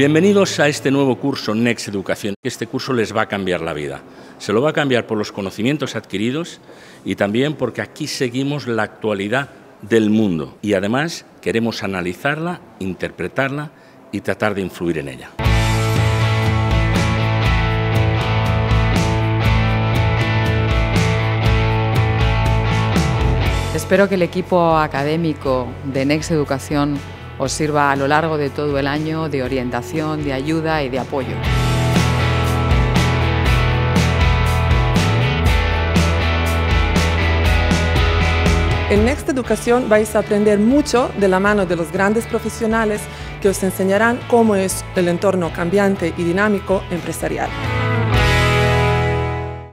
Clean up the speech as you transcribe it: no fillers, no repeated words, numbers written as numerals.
Bienvenidos a este nuevo curso Next Educación. Este curso les va a cambiar la vida. Se lo va a cambiar por los conocimientos adquiridos y también porque aquí seguimos la actualidad del mundo y además queremos analizarla, interpretarla y tratar de influir en ella. Espero que el equipo académico de Next Educación os sirva a lo largo de todo el año de orientación, de ayuda y de apoyo. En Next Educación vais a aprender mucho de la mano de los grandes profesionales que os enseñarán cómo es el entorno cambiante y dinámico empresarial.